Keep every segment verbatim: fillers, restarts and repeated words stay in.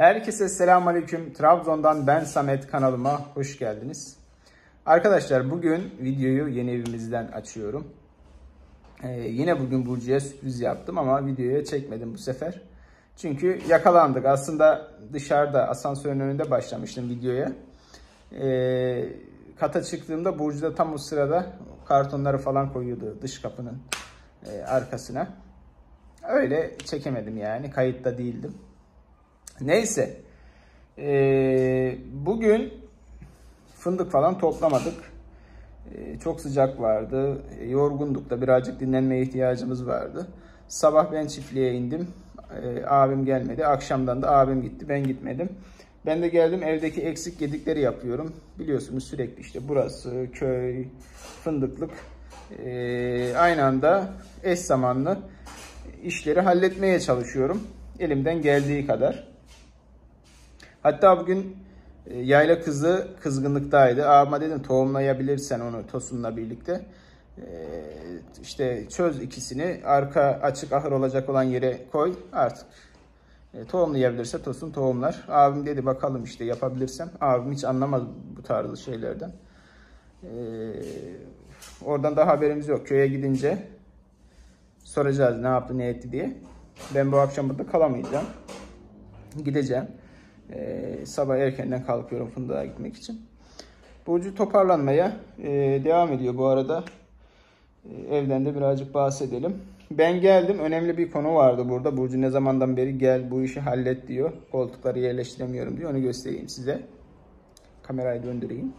Herkese selamünaleyküm. Trabzon'dan ben Samet, kanalıma hoş geldiniz. Arkadaşlar bugün videoyu yeni evimizden açıyorum. Ee, yine bugün Burcu'ya sürpriz yaptım ama videoya çekmedim bu sefer. Çünkü yakalandık. Aslında dışarıda asansörün önünde başlamıştım videoya. Ee, kata çıktığımda Burcu da tam o sırada kartonları falan koyuyordu dış kapının e, arkasına. Öyle çekemedim yani. Kayıtta değildim. Neyse. Ee, bugün fındık falan toplamadık. Ee, çok sıcak vardı. Yorgunduk da birazcık dinlenmeye ihtiyacımız vardı. Sabah ben çiftliğe indim. Ee, abim gelmedi. Akşamdan da abim gitti. Ben gitmedim. Ben de geldim, evdeki eksik gedikleri yapıyorum. Biliyorsunuz sürekli işte burası, köy, fındıklık. Ee, aynı anda eş zamanlı işleri halletmeye çalışıyorum. Elimden geldiği kadar. Hatta bugün yayla kızı kızgınlıktaydı. Abime dedim tohumlayabilirsen onu tosunla birlikte. Ee, işte çöz ikisini, arka açık ahır olacak olan yere koy artık. E, tohumlayabilirse tosun tohumlar. Abim dedi bakalım işte yapabilirsem. Abim hiç anlamaz bu tarzı şeylerden. Ee, oradan da haberimiz yok. Köye gidince soracağız ne yaptı ne etti diye. Ben bu akşam burada kalamayacağım. Gideceğim. Ee, sabah erkenden kalkıyorum fındığa gitmek için. Burcu toparlanmaya e, devam ediyor bu arada. E, evden de birazcık bahsedelim. Ben geldim. Önemli bir konu vardı burada. Burcu ne zamandan beri gel bu işi hallet diyor. Koltukları yerleştiremiyorum diyor. Onu göstereyim size. Kamerayı döndüreyim.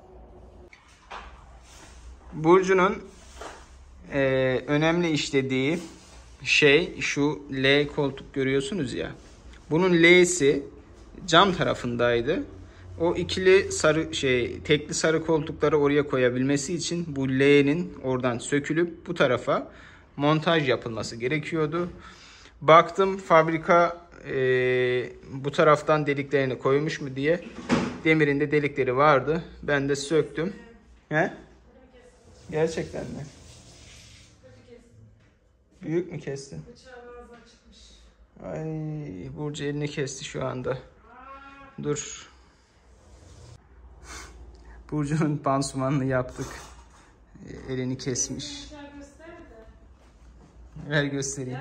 Burcu'nun e, önemli işlediği şey şu L koltuk görüyorsunuz ya. Bunun L'si cam tarafındaydı. O ikili sarı şey tekli sarı koltukları oraya koyabilmesi için bu L'nin oradan sökülüp bu tarafa montaj yapılması gerekiyordu. Baktım fabrika e, bu taraftan deliklerini koymuş mu diye. Demirin de delikleri vardı. Ben de söktüm. He? Gerçekten mi? Büyük mü kestin? Ay, Burcu elini kesti şu anda. Dur. Burcu'nun pansumanını yaptık. Elini kesmiş. Ver göstereyim.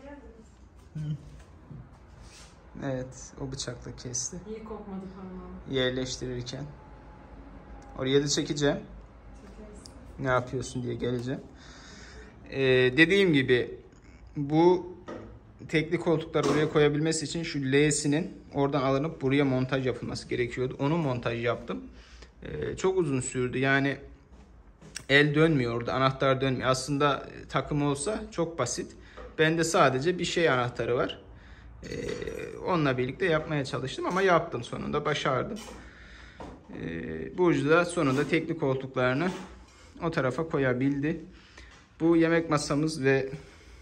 Evet, o bıçakla kesti. İyi kokmadı parmağım. Yerleştirirken. Oraya da çekeceğim. Ne yapıyorsun diye geleceğim. Ee, dediğim gibi bu tekli koltukları oraya koyabilmesi için şu L'sinin oradan alınıp buraya montaj yapılması gerekiyordu. Onu montaj yaptım. Ee, çok uzun sürdü. Yani el dönmüyor orada. Anahtar dönmüyor. Aslında takım olsa çok basit. Bende sadece bir şey anahtarı var. Ee, onunla birlikte yapmaya çalıştım ama yaptım sonunda. Başardım. Ee, Burcu da sonunda tekli koltuklarını o tarafa koyabildi. Bu yemek masamız ve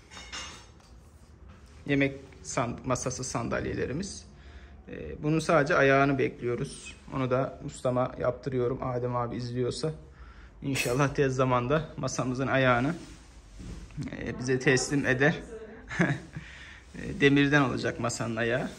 yemek sand masası sandalyelerimiz. Ee, bunun sadece ayağını bekliyoruz. Onu da ustama yaptırıyorum. Adem abi izliyorsa İnşallah tez zamanda masamızın ayağını e, bize teslim eder. Demirden olacak masanın ayağı.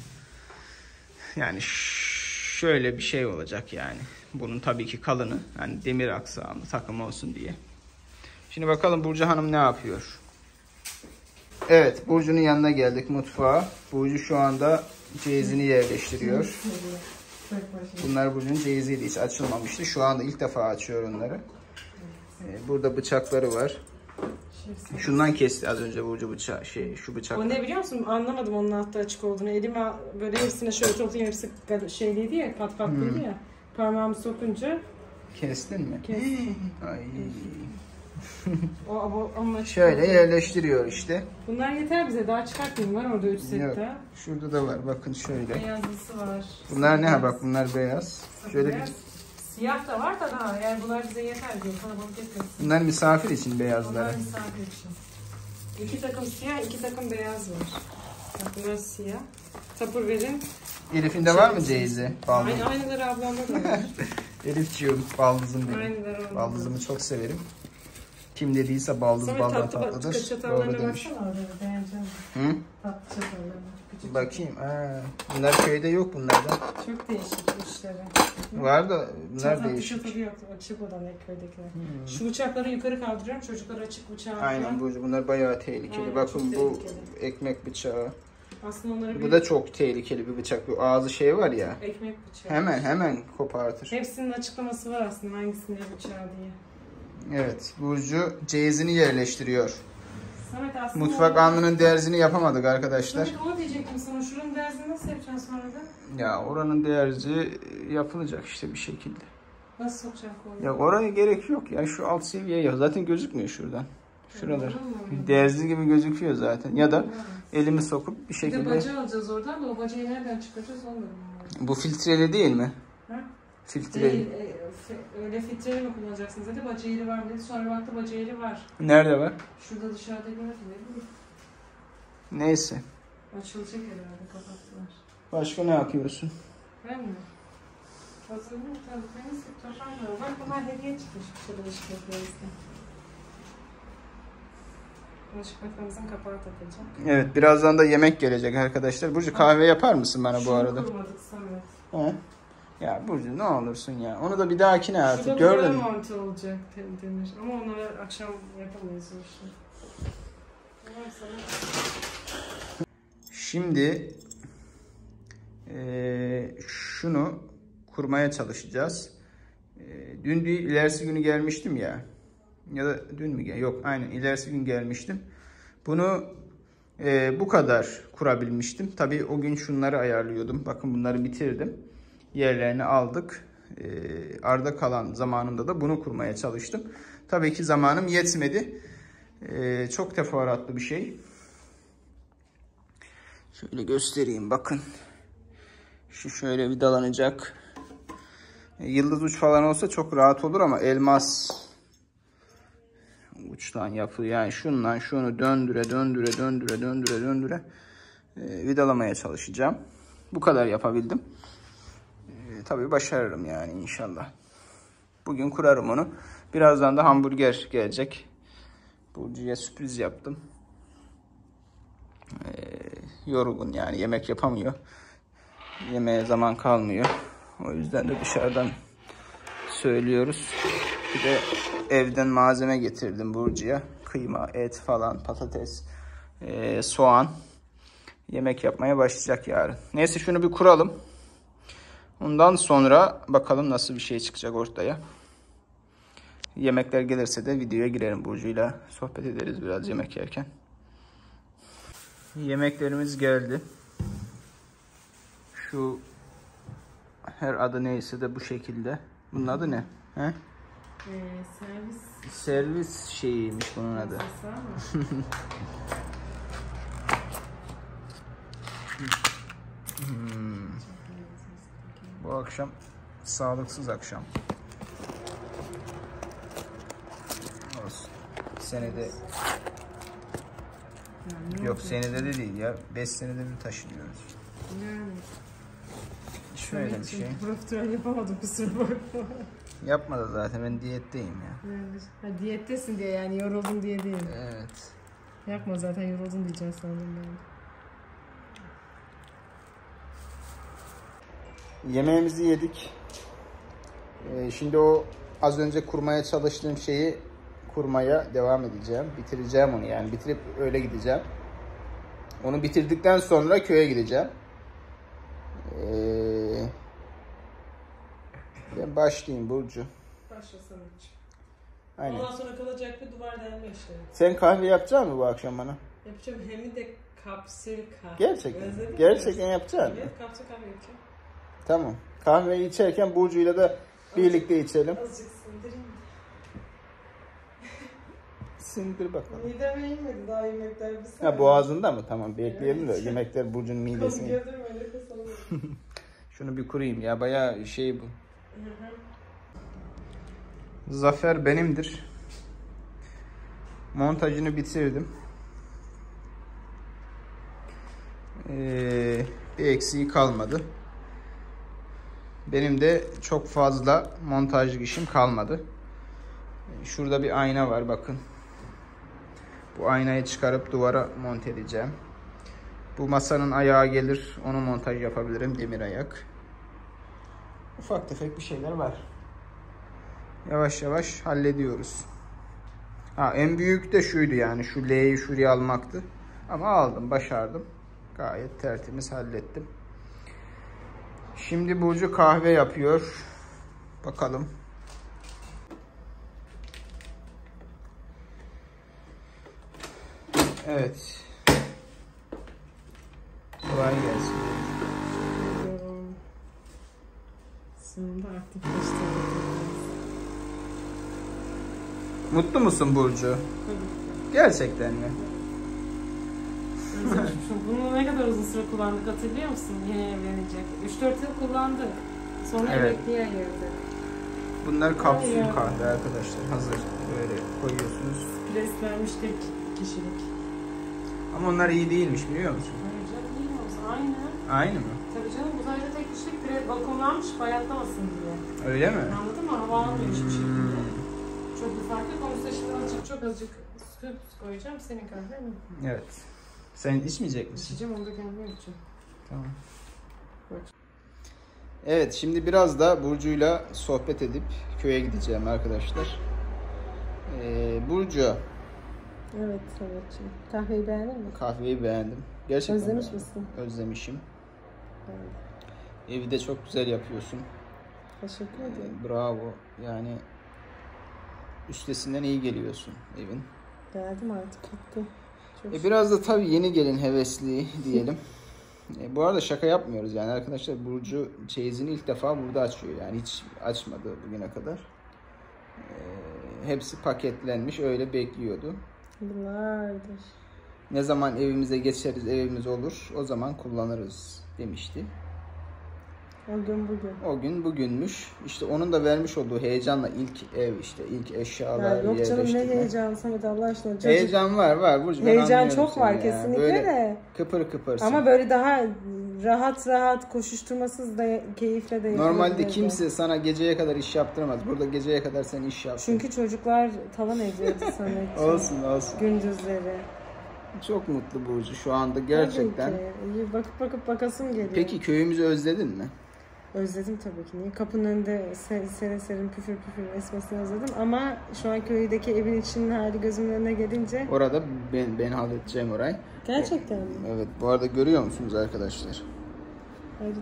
Yani şöyle bir şey olacak yani. Bunun tabii ki kalını. Yani demir aksamlı takım olsun diye. Şimdi bakalım Burcu Hanım ne yapıyor? Evet, Burcu'nun yanına geldik mutfağa. Burcu şu anda ceyizini yerleştiriyor. Bunlar Burcu'nun ceyiziydi. Hiç açılmamıştı. Şu anda ilk defa açıyor onları. Burada bıçakları var. Şundan kesti az önce Burcu bıçağı. Şey, şu bıçak. O ne biliyor musun? Anlamadım onun altta açık olduğunu. Elime böyle hepsine şöyle toplayayım. Hepsi şeyliydi ya, pat patlıydı hmm. ya. Parmağımı sokunca. Kestin mi? Kestim. Ay. o, o, onunla şöyle yerleştiriyor işte. Bunlar yeter bize. Daha çıkartmayayım. Var orada üç sette. Yok. Şurada da var. Bakın şöyle. Beyazlısı var. Bunlar ne ha bak bunlar beyaz. Şöyle beyaz. Bir... Siyah da var da daha. Yani bunlar bize yeter diyor. Kalabalık etmesin. Bunlar misafir için beyazları. Bunlar misafir için. İki takım siyah, iki takım beyaz var. Bak bunlar siyah. Tapur verin. Elif'in de var mı ceyizi? Aynı, aynıları ablamda da var. Elif'ciğim baldızım benim. Aynıları Baldızımı çok severim. Kim dediyse baldız Samet baldan tatlı tatlıdır. tatlı çatallarına Doğru demiş. baksana orada. Beğeneceğim. Hı? Tatlı çatallarına. Küçük Bakayım. Ha, bunlar köyde yok bunlardan. Çok değişik işleri. Var da bunlar Çatal değişik. çatalı yok. Açık olan hep köydekiler. Hmm. Şu bıçakları yukarı kaldırıyorum. Çocuklar açık bıçağı. Aynen bu, bunlar bayağı tehlikeli. Aynen, Bakın bu tehlikeli. ekmek bıçağı. Aslında onları Bu bir... da çok tehlikeli bir bıçak. Bu ağzı şey var ya. Ekmek bıçağı. Hemen hemen kopartır. Hepsinin açıklaması var aslında hangisinde bıçağı diye. Evet, Burcu ceyizini yerleştiriyor. Samet aslında... Mutfak alnının derzini yapamadık arkadaşlar. Samet onu diyecektim sana. Şuranın dersini nasıl yapacaksın sonra da? Ya oranın derzi yapılacak işte bir şekilde. Nasıl sokacağım konuyu? Ya oraya gerek yok ya, şu alt seviye ya. Zaten gözükmüyor şuradan. Şuralar. Derzi gibi gözüküyor zaten. Ya da elimi sokup bir şekilde... Bir de baca alacağız oradan da o bacayı nereden çıkaracağız onu da bilmiyorum. Bu filtreli değil mi? Ha? Filtreli. Değil. E, fe, öyle filtreli mi kullanacaksınız dedi. Baca yeri var dedi. Sonra baktı baca yeri var. Nerede var? Şurada dışarıda gördüm. Ne bileyim. Neyse. Açılacak herhalde. Kapattılar. Başka ne yapıyorsun? Ben mi? Hazırlıyorum tabii. Ben nasıl toparlıyorum. Bak bunlar hediye çıkmış bir şey bulaşıklarımızda. Bulaşıklarımızın kapağı takılacak. Evet, birazdan da yemek gelecek arkadaşlar. Burcu kahve yapar mısın bana bu arada? Şunu kurmadık Samet. He? Ya Burcu ne olursun ya. Onu da bir dahakine artık. Şurada Gördün mü? mantı olacak denir. Ama onları akşam yapamayız o işi. Tamam sana. Şimdi eee, şunu kurmaya çalışacağız. Eee, dün bir ilerisi günü gelmiştim ya. Ya da dün mü gel? Yok, aynen ilerisi gün gelmiştim. Bunu eee, bu kadar kurabilmiştim. Tabii o gün şunları ayarlıyordum. Bakın bunları bitirdim. Yerlerini aldık. Eee, arda kalan zamanımda da bunu kurmaya çalıştım. Tabii ki zamanım yetmedi. Eee, çok teferruatlı bir şey. Şöyle göstereyim bakın. Şu şöyle vidalanacak. Yıldız uç falan olsa çok rahat olur ama elmas uçtan yapılıyor. Yani şundan şunu döndüre döndüre döndüre döndüre döndüre e, vidalamaya çalışacağım. Bu kadar yapabildim. E, tabii başarırım yani inşallah. Bugün kurarım onu. Birazdan da hamburger gelecek. Burcu'ya sürpriz yaptım. E, yorgun yani yemek yapamıyor. Yemeğe zaman kalmıyor. O yüzden de dışarıdan söylüyoruz. Bir de evden malzeme getirdim Burcu'ya. Kıyma, et falan, patates, e, soğan. Yemek yapmaya başlayacak yarın. Neyse şunu bir kuralım. Ondan sonra bakalım nasıl bir şey çıkacak ortaya. Yemekler gelirse de videoya girerim Burcu'yla. Sohbet ederiz biraz yemek yerken. Yemeklerimiz geldi. Şu her adı neyse de bu şekilde. Bunun adı ne? He? Ee, servis. Servis şeyiymiş bunun adı. hmm. Bu akşam sağlıksız akşam. Olsun. Senede yani yok senede de değil ya. beş senede bir taşınıyoruz. Yani. Şöyle bir şey. Profiterol yapamadım kusura bakma. Yapma da zaten ben diyetteyim ya. Yani, ha, diyettesin diye yani yoruldum diye değil. Evet. Yapma zaten yoruldun diyeceğim sandım ben. Yemeğimizi yedik. Ee, şimdi o az önce kurmaya çalıştığım şeyi kurmaya devam edeceğim. Bitireceğim onu yani. Bitirip öyle gideceğim. Onu bitirdikten sonra köye gideceğim. Ee, ben başlayayım Burcu. Başla Samet'ciğim. Aynen. Ondan sonra kalacak bir duvar delme işleri. Sen kahve yapacak mısın bu akşam bana? Yapacağım hem de kapsül kahve. Gerçekten. Özledin Gerçekten mi? yapacaksın. Evet, kapsül kahve yapacağım. Tamam. Kahveyi içerken Burcu'yla da birlikte içelim. Azıcık sindireyim. Sindir bakalım. Mideme inmedi daha yemekler bir saniye. Ha boğazında mı? Tamam bekleyelim de yemekler Burcu'nun midesine. Gördürme nefes alıyorum. Şunu bir kurayım ya bayağı şey bu. Zafer benimdir. Montajını bitirdim. Ee, bir eksiği kalmadı. Benim de çok fazla montajlık işim kalmadı. Şurada bir ayna var bakın. Bu aynayı çıkarıp duvara monte edeceğim. Bu masanın ayağı gelir. Onu montaj yapabilirim. Demir ayak. Ufak tefek bir şeyler var. Yavaş yavaş hallediyoruz. Ha, en büyük de şuydu yani. Şu L'yi şuraya almaktı. Ama aldım. Başardım. Gayet tertemiz hallettim. Şimdi Burcu kahve yapıyor. Bakalım. Evet. Kolay gelsin. Sonunda aktifleştirdim. Mutlu musun Burcu? Tabii. Gerçekten mi? Bunu ne kadar uzun süre kullandık hatırlıyor musun? Yeni evlenecek. üç dört yıl kullandık. Sonra Evet. emekliye girdi. Bunlar kapsül Hayır. kahve arkadaşlar. Hazır böyle koyuyorsunuz. Preslenmiş tek kişilik. Ama onlar iyi değilmiş biliyor musun? Hayır canım iyi mi olsa aynı. Aynı mı? Tabii canım bu sadece tek kişilik pre balkonlanmış bayatlamasın diye. Öyle mi? Anladın mı? Hava almıyor hiçbir şekilde. Çok bir fark yok. Onun üstüne şimdi azıcık çok azıcık süt koyacağım. Senin kahven mi? Evet. Sen içmeyecek misin? İçeceğim onu da kendim yapacağım. Tamam. Bak. Evet şimdi biraz da Burcu'yla sohbet edip köye gideceğim arkadaşlar. Ee, Burcu. Evet Samet'ciğim. Kahveyi beğendin mi? Kahveyi beğendim. Gerçekten Özlemiş beğendim. misin? Özlemişim. Evet. Evi de çok güzel yapıyorsun. Teşekkür ederim. Ee, bravo. Yani üstesinden iyi geliyorsun evin. Geldim artık gitti. Çok E biraz da tabii yeni gelin hevesli diyelim. E, bu arada şaka yapmıyoruz yani arkadaşlar. Burcu çeyizini ilk defa burada açıyor yani hiç açmadı bugüne kadar. E, hepsi paketlenmiş öyle bekliyordu. yıllardır. Ne zaman evimize geçeriz, evimiz olur o zaman kullanırız demişti. O gün bugün. O gün bugünmüş. İşte onun da vermiş olduğu heyecanla ilk ev işte ilk eşyalar Ya yok canım ne yerleştirme. heyecan Samet Allah aşkına. Çocuk... Heyecan var var Burcu. ben Heyecan anlıyorum çok seni var ya. kesinlikle Böyle de. Kıpır kıpırsın. Ama böyle daha rahat rahat koşuşturmasız da keyifle de Normalde yapılabilir de. kimse sana geceye kadar iş yaptıramaz. Burada geceye kadar sen iş yaptın. Çünkü çocuklar tavan ediyordu Samet'ciğim. Olsun olsun. Gündüzleri. Çok mutlu Burcu şu anda gerçekten. Tabii ki. İyi, bakıp bakıp bakasım geliyor. Peki köyümüzü özledin mi? Özledim tabii ki. Niye? Kapının önünde ser, serin serin püfür püfür esmesini özledim. Ama şu an köydeki evin içinin hali gözümün önüne gelince... Orada ben, ben halledeceğim orayı. Gerçekten mi? Evet bu arada görüyor musunuz arkadaşlar? Harika.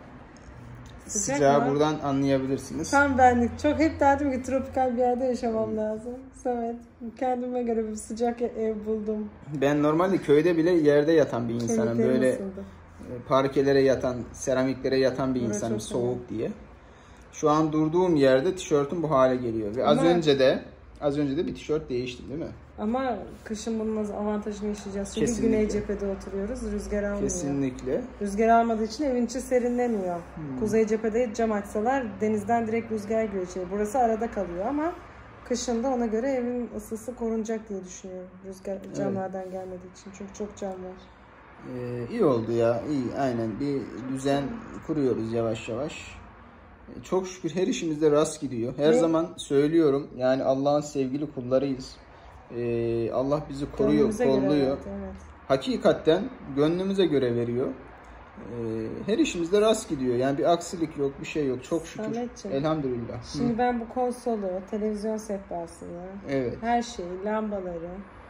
Sıcak Sıcağı mı? buradan anlayabilirsiniz. Tam benlik. Çok hep derdim ki tropikal bir yerde yaşamam lazım. Samet, kendime göre bir sıcak ev buldum. Ben normalde köyde bile yerde yatan bir insanım. Kemiklerim Böyle ısındı. parkelere yatan, seramiklere yatan bir Burası insanım çok soğuk diye. Şu an durduğum yerde tişörtüm bu hale geliyor. Ve az Ama- önce de az önce de bir tişört değiştim değil mi? Ama kışın bunun avantajını yaşayacağız. Çünkü Kesinlikle. güney cephede oturuyoruz. Rüzgar almıyor. Kesinlikle. Rüzgar almadığı için evin içi serinlemiyor. Hmm. Kuzey cephede cam açsalar denizden direkt rüzgar giriyor içeri. Burası arada kalıyor ama kışın da ona göre evin ısısı korunacak diye düşünüyorum. Rüzgar camlardan gelmediği için. Çünkü çok cam var. Ee, iyi oldu ya. İyi aynen. Bir düzen kuruyoruz yavaş yavaş. Ee, Çok şükür her işimizde rast gidiyor. Her Ne? zaman söylüyorum. Yani Allah'ın sevgili kullarıyız. Ee, Allah bizi koruyor, Gönlümüze göre, kolluyor. evet, evet. Hakikaten gönlümüze göre veriyor. Ee, her işimizde rast gidiyor. Yani bir aksilik yok, bir şey yok. Çok şükür. Sametciğim, Elhamdülillah. Şimdi Hı. ben bu konsolu, televizyon sehpasını, Evet. her şeyi, lambaları,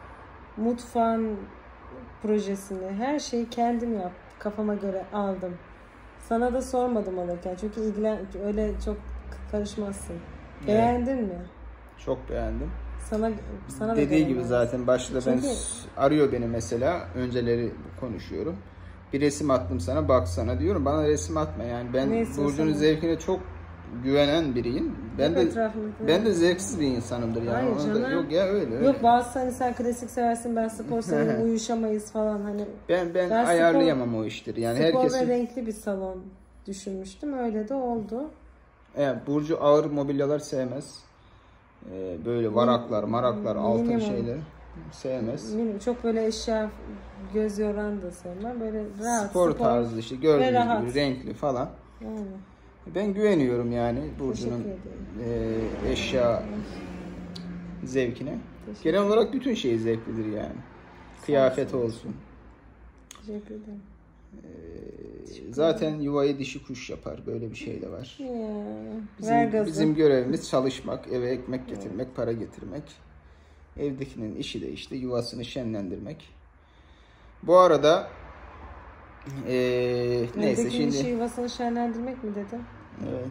mutfağın projesini, her şeyi kendim yaptım. Kafama göre aldım. Sana da sormadım alırken. Çünkü ilgilen öyle çok karışmazsın. Evet. Beğendin mi? Çok beğendim. Sana sana da Dediği gibi beğenmez. zaten başta ben Çünkü- arıyor beni mesela. Önceleri konuşuyorum. Bir resim attım sana baksana diyorum. Bana resim atma yani. Ben Ne istiyorsan Burcu'nun o. zevkine çok güvenen biriyim. Ben Hep de etrafındaki- ben de zevksiz bir insanımdır yani. Hayır Onu da- canım. yok ya öyle öyle. Yok bazı hani sen klasik seversin ben spor severim uyuşamayız falan hani. ben ben, Ben spor- ayarlayamam o işleri. Yani Spor herkesin ve renkli bir salon düşünmüştüm. Öyle de oldu. evet, Burcu ağır mobilyalar sevmez. Ee, böyle varaklar, maraklar, altın Minimum. şeyler sevmez. Minim, çok böyle eşya göz yoran da sevmem. Böyle rahat. spor, tarzı işte gördüğünüz rahat. gibi renkli falan. Yani, Ben güveniyorum yani Burcu'nun teşekkür ederim. e, eşya zevkine. Genel olarak bütün şey zevklidir yani. Kıyafet olsun. Teşekkür ederim. Ee, zaten yuvayı dişi kuş yapar. Böyle bir şey de var. Ya, bizim, bizim görevimiz çalışmak, eve ekmek getirmek, evet. Para getirmek. Evdekinin işi de işte yuvasını şenlendirmek. Bu arada ee, neyse şimdi... işi yuvasını şenlendirmek mi dedim? Evet.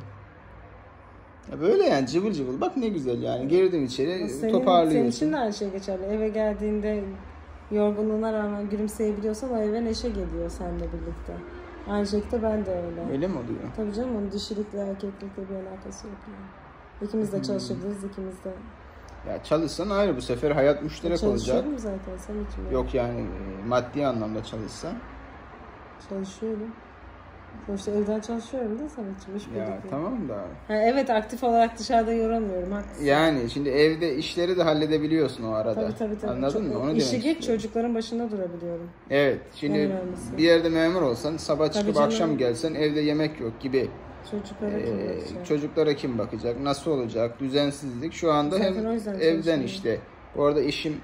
Ya böyle yani cıvıl cıvıl. Bak ne güzel yani. Girdin içeri senin, toparlıyorsun. Senin için de aynı şey geçerli. Eve geldiğinde yorgunluğuna rağmen gülümseyebiliyorsan o eve neşe geliyor seninle birlikte. Aynı şekilde ben de öyle. Öyle mi oluyor? Tabii canım, onun dişilikle erkeklikle bir alakası yok yani. İkimiz de çalışabiliriz, hmm. ikimiz de. Ya çalışsan ayrı, bu sefer hayat müşterek olacak. Çalışıyorum zaten, sen için. Yok yani maddi anlamda çalışsan. Çalışıyorum. Sonuçta evden çalışıyorum da sana için. Hiç ya tamam da. Ha, evet, aktif olarak dışarıda yoramıyorum. Haklısın. Yani şimdi evde işleri de halledebiliyorsun o arada. Tabii tabii. tabii. Anladın Çok, mı? Onu işi geç çocukların başında durabiliyorum. Evet. Şimdi bir yerde memur olsan sabah çıkıp tabii akşam canım. Gelsen evde yemek yok gibi. Çocuklara kim ee, bakacak? Çocuklara kim bakacak? Nasıl olacak? Düzensizlik. Şu anda zaten hem evden işte. Bu arada işim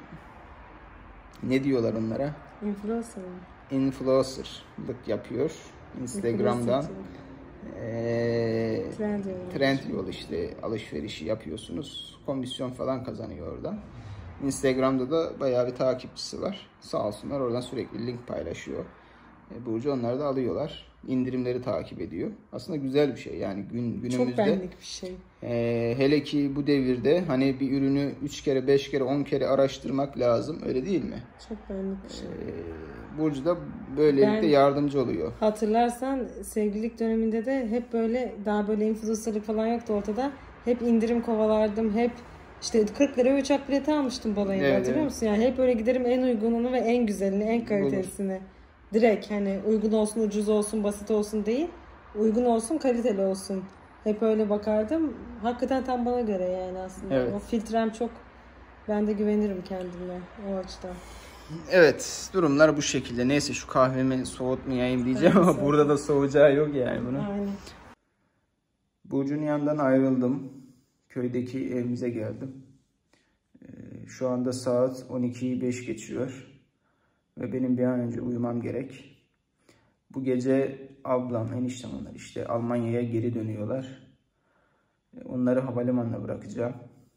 ne diyorlar onlara? Influencer. Influencer'lık yapıyor. Instagram'dan ee, Trendyol. Trendyol işte alışverişi yapıyorsunuz. Komisyon falan kazanıyor oradan. Instagram'da da bayağı bir takipçisi var. Sağ olsunlar, oradan sürekli link paylaşıyor. E, Burcu onlar da alıyorlar. İndirimleri takip ediyor. Aslında güzel bir şey yani gün, günümüzde. Çok benlik bir şey. E, hele ki bu devirde hani bir ürünü üç kere, beş kere, on kere araştırmak lazım. Öyle değil mi? Çok benlik bir şey. E, Burcu da böylelikle ben, yardımcı oluyor. Hatırlarsan sevgililik döneminde de hep böyle daha böyle influencerlık falan yoktu ortada. Hep indirim kovalardım. Hep işte kırk liraya uçak bileti almıştım balayında, evet, hatırlıyor evet. musun? Yani hep böyle giderim en uygununu ve en güzelini, en kalitesini. Olur. Direkt hani uygun olsun, ucuz olsun, basit olsun değil. Uygun olsun, kaliteli olsun. Hep öyle bakardım. Hakikaten tam bana göre yani aslında. Evet. O filtrem çok, ben de güvenirim kendime o açıdan. Evet, durumlar bu şekilde. Neyse şu kahvemi soğutmayayım diyeceğim evet, ama soğuk. Burada da soğuyacağı yok yani bunun. Aynen. Burcu'nun yanından ayrıldım. Köydeki evimize geldim. Şu anda saat on ikiyi beş geçiyor. Ve benim bir an önce uyumam gerek. Bu gece ablam, eniştem onlar işte Almanya'ya geri dönüyorlar. Onları havalimanına bırakacağım.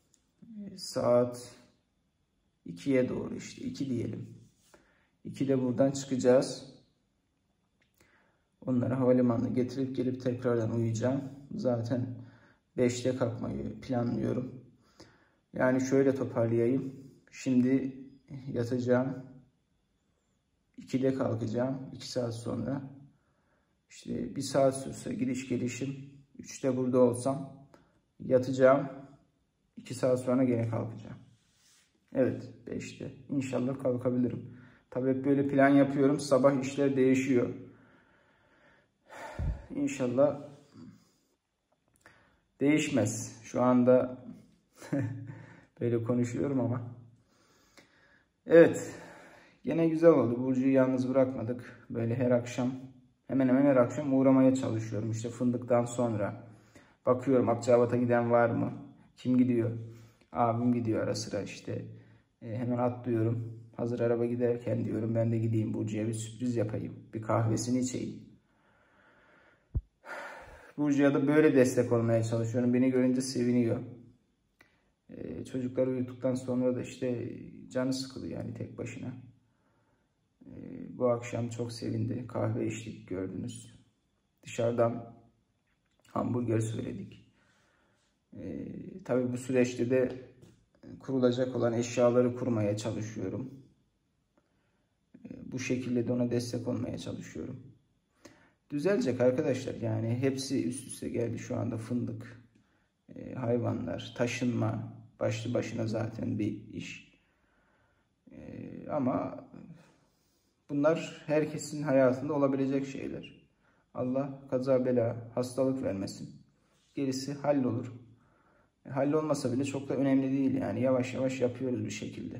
Saat ikiye doğru işte iki diyelim. ikide buradan çıkacağız. Onları havalimanına getirip gelip tekrardan uyuyacağım. Zaten beşte kalkmayı planlıyorum. Yani şöyle toparlayayım. Şimdi yatacağım. ikide kalkacağım. iki saat sonra. İşte bir saat sürse gidiş gelişim. üçte burada olsam yatacağım. iki saat sonra gene kalkacağım. Evet, beşte. İnşallah kalkabilirim. Tabii hep böyle plan yapıyorum. Sabah işler değişiyor. İnşallah değişmez. Şu anda böyle konuşuyorum ama. Evet. Gene güzel oldu. Burcu'yu yalnız bırakmadık. Böyle her akşam, hemen hemen her akşam uğramaya çalışıyorum. İşte fındıktan sonra. Bakıyorum Akçabat'a giden var mı? Kim gidiyor? Abim gidiyor ara sıra işte. E, hemen atlıyorum. Hazır araba giderken diyorum ben de gideyim Burcu'ya bir sürpriz yapayım. Bir kahvesini içeyim. Burcu'ya da böyle destek olmaya çalışıyorum. Beni görünce seviniyor. Ee, çocukları uyuttuktan sonra da işte canı sıkılıyor yani tek başına. Ee, bu akşam çok sevindi. Kahve içtik gördünüz. Dışarıdan hamburger söyledik. Ee, tabii bu süreçte de kurulacak olan eşyaları kurmaya çalışıyorum. Ee, bu şekilde de ona destek olmaya çalışıyorum. Düzelecek arkadaşlar yani hepsi üst üste geldi şu anda fındık, e, hayvanlar, taşınma başlı başına zaten bir iş. E, ama bunlar herkesin hayatında olabilecek şeyler. Allah kaza bela, hastalık vermesin. Gerisi hallolur. E, hallolmasa bile çok da önemli değil yani yavaş yavaş yapıyoruz bir şekilde.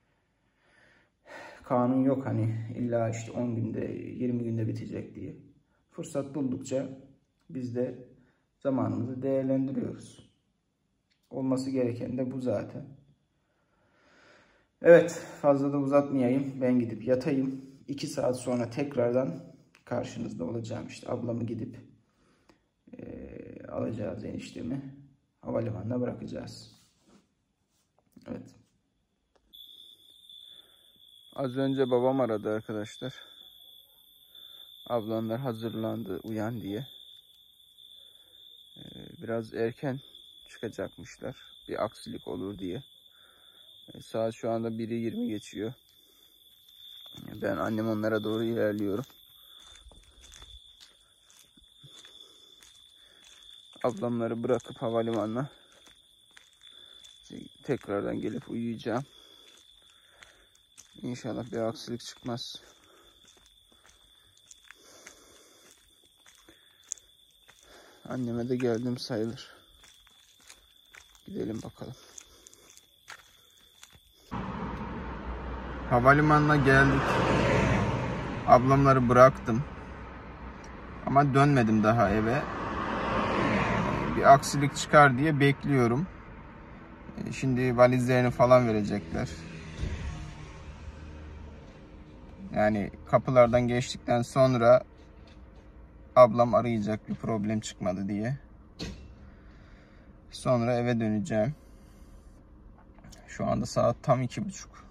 Kanun yok hani illa işte on günde, yirmi günde bitecek diye. Fırsat buldukça biz de zamanımızı değerlendiriyoruz. Olması gereken de bu zaten. Evet, fazla da uzatmayayım. Ben gidip yatayım. iki saat sonra tekrardan karşınızda olacağım. İşte ablamı gidip e, alacağız eniştemi. Havalimanına bırakacağız. Evet. Az önce babam aradı arkadaşlar. Ablamlar hazırlandı uyan diye. Ee, biraz erken çıkacakmışlar. Bir aksilik olur diye. Ee, saat şu anda biri yirmi geçiyor. Ben annem onlara doğru ilerliyorum. Ablamları bırakıp havalimanına tekrardan gelip uyuyacağım. İnşallah bir aksilik çıkmaz. Anneme de geldim sayılır. Gidelim bakalım. Havalimanına geldik. Ablamları bıraktım. Ama dönmedim daha eve. Bir aksilik çıkar diye bekliyorum. Şimdi valizlerini falan verecekler. Yani kapılardan geçtikten sonra ablam arayacak bir problem çıkmadı diye. Sonra eve döneceğim. Şu anda saat tam iki buçuk.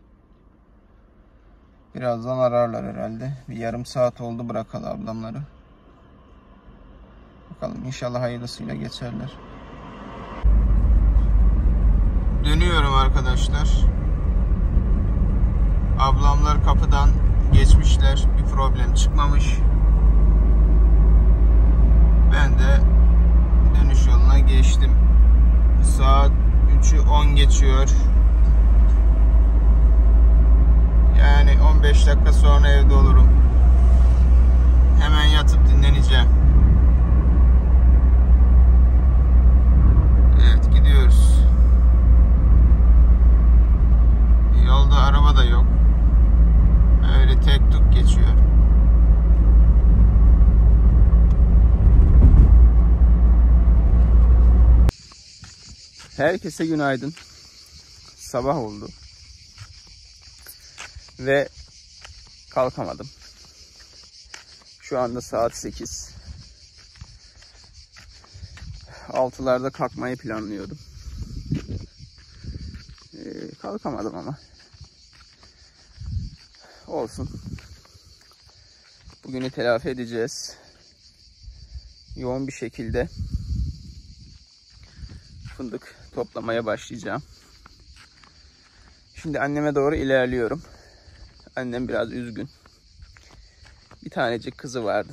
Birazdan ararlar herhalde. Bir yarım saat oldu bırakalı ablamları. Bakalım inşallah hayırlısıyla geçerler. Dönüyorum arkadaşlar. Ablamlar kapıdan geçmişler. Bir problem çıkmamış. Ben de dönüş yoluna geçtim. Saat üçü on geçiyor. Yani on beş dakika sonra evde olurum. Hemen yatıp dinleneceğim. Evet, gidiyoruz. Yolda araba da yok. Öyle tek tuk geçiyor. Herkese günaydın. Sabah oldu. Ve kalkamadım. Şu anda saat sekiz. altılarda kalkmayı planlıyordum. Ee, kalkamadım ama. Olsun. Bugünü telafi edeceğiz. Yoğun bir şekilde fındık toplamaya başlayacağım. Şimdi anneme doğru ilerliyorum. Annem biraz üzgün. Bir tanecik kızı vardı.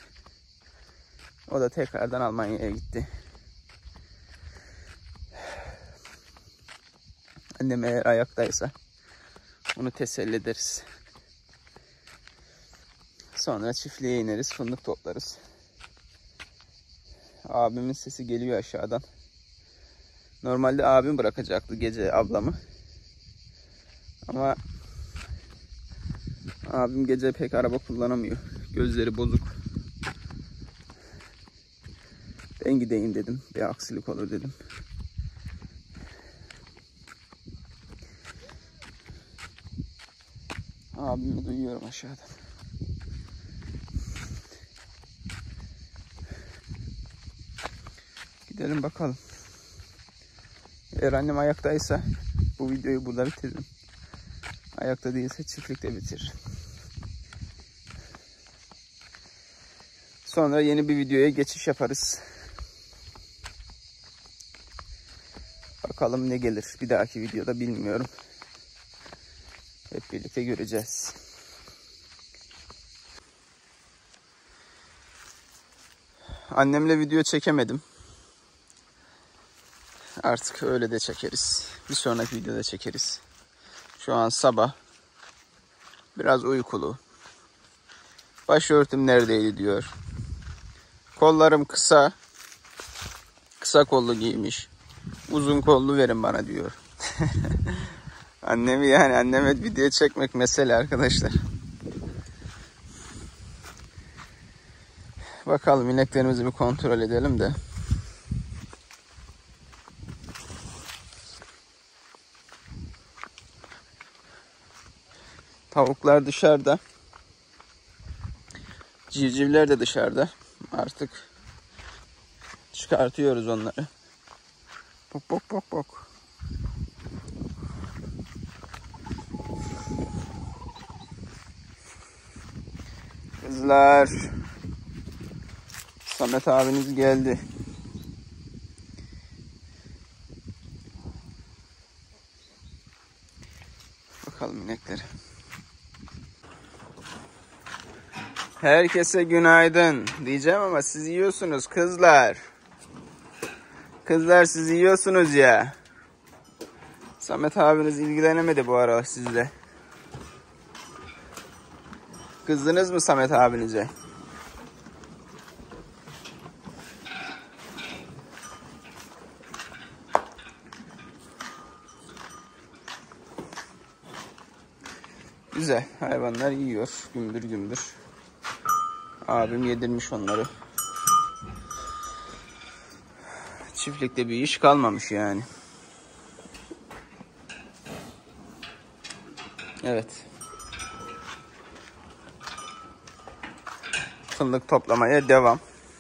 O da tekrardan Almanya'ya gitti. Annem eğer ayaktaysa onu teselli ederiz. Sonra çiftliğe ineriz, fındık toplarız. Abimin sesi geliyor aşağıdan. Normalde abim bırakacaktı gece ablamı. Ama abim gece pek araba kullanamıyor. Gözleri bozuk. Ben gideyim dedim. Bir aksilik olur dedim. Abimi duyuyorum aşağıdan. Gidelim bakalım. Eğer annem ayaktaysa bu videoyu burada bitiririm. Ayakta değilse çiftlikte bitiririm. Sonra yeni bir videoya geçiş yaparız. Bakalım ne gelir bir dahaki videoda bilmiyorum. Hep birlikte göreceğiz. Annemle video çekemedim. Artık öyle de çekeriz. Bir sonraki videoda çekeriz. Şu an sabah. Biraz uykulu. Başörtüm neredeydi diyor. Kollarım kısa. Kısa kollu giymiş. Uzun kollu verin bana diyor. Annemi yani anneme video çekmek mesele arkadaşlar. Bakalım ineklerimizi bir kontrol edelim de. Tavuklar dışarıda. Civcivler de dışarıda. Artık çıkartıyoruz onları. Bok bok bok bok. Kızlar. Samet abiniz geldi. Bakalım inekleri. Herkese günaydın diyeceğim ama siz yiyorsunuz kızlar. Kızlar siz yiyorsunuz ya. Samet abiniz ilgilenemedi bu ara sizle. Kızdınız mı Samet abinize? Güzel. Hayvanlar yiyor. Gümbür gümbür. Abim yedirmiş onları. Çiftlikte bir iş kalmamış yani. Evet. Fındık toplamaya devam.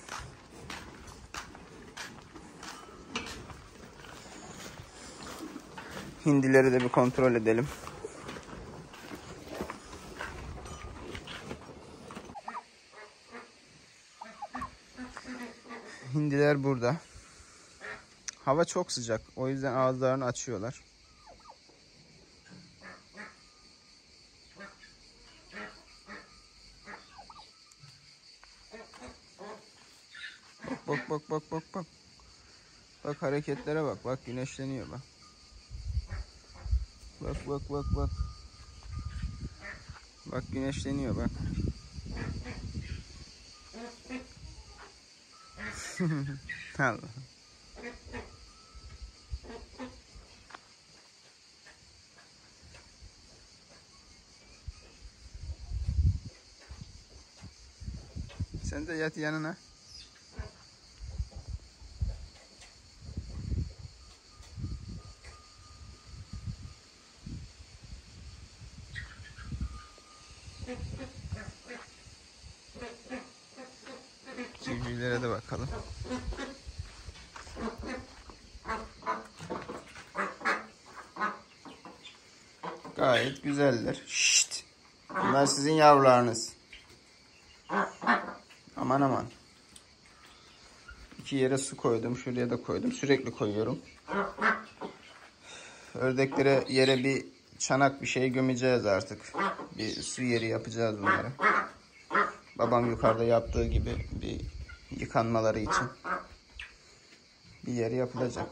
Hindileri de bir kontrol edelim. Hindiler burada. Hava çok sıcak. O yüzden ağızlarını açıyorlar. Bak bak bak bak bak. Bak hareketlere bak. Bak güneşleniyor bak. Bak bak bak bak. Bak güneşleniyor bak. Allah. Sen de yat yanına. Civcivlere de bakalım. Gayet güzeller. Şşt. Bunlar sizin yavrularınız. Aman aman. İki yere su koydum. Şuraya da koydum. Sürekli koyuyorum. Ördeklere yere bir çanak bir şey gömeceğiz artık. Bir su yeri yapacağız bunlara. Babam yukarıda yaptığı gibi bir yıkanmaları için bir yer yapılacak.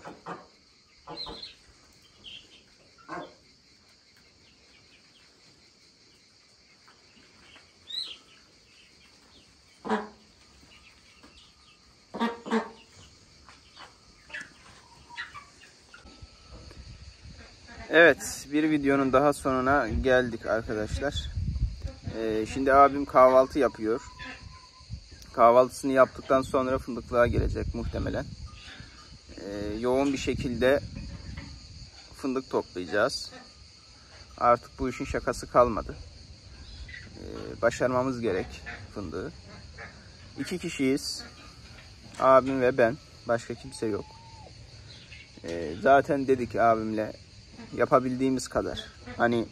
Evet, bir videonun daha sonuna geldik arkadaşlar. Ee, şimdi abim kahvaltı yapıyor. Kahvaltısını yaptıktan sonra fındıklığa gelecek muhtemelen. Ee, yoğun bir şekilde fındık toplayacağız. Artık bu işin şakası kalmadı. Ee, başarmamız gerek fındığı. İki kişiyiz. Abim ve ben. Başka kimse yok. Ee, zaten dedik abimle yapabildiğimiz kadar. Hani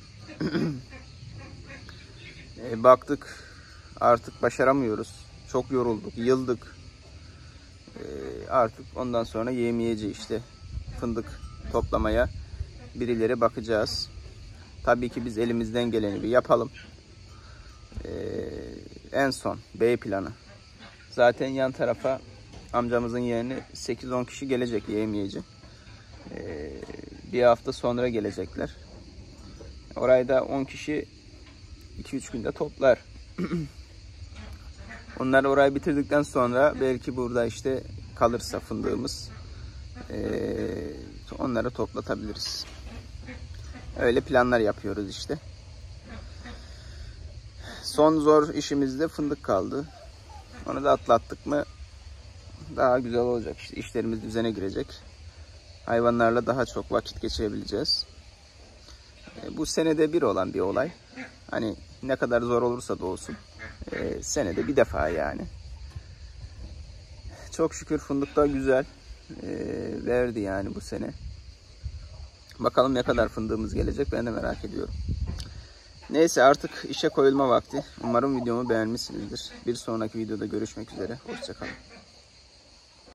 e, baktık artık başaramıyoruz. Çok yorulduk, yıldık. E, artık ondan sonra yemeyece işte fındık toplamaya birileri bakacağız. Tabii ki biz elimizden geleni bir yapalım. E, en son B planı. Zaten yan tarafa amcamızın yerine sekiz on kişi gelecek yemeyece. E, bir hafta sonra gelecekler. Orayı da on kişi iki üç günde toplar. Onlar orayı bitirdikten sonra belki burada işte kalırsa fındığımız onları toplatabiliriz. Öyle planlar yapıyoruz işte. Son zor işimizde fındık kaldı. Onu da atlattık mı daha güzel olacak. İşte işlerimiz düzene girecek. Hayvanlarla daha çok vakit geçirebileceğiz. E, bu senede bir olan bir olay. Hani ne kadar zor olursa da olsun. E, senede bir defa yani. Çok şükür fındık da güzel e, verdi yani bu sene. Bakalım ne kadar fındığımız gelecek, ben de merak ediyorum. Neyse, artık işe koyulma vakti. Umarım videomu beğenmişsinizdir. Bir sonraki videoda görüşmek üzere. Hoşça kalın.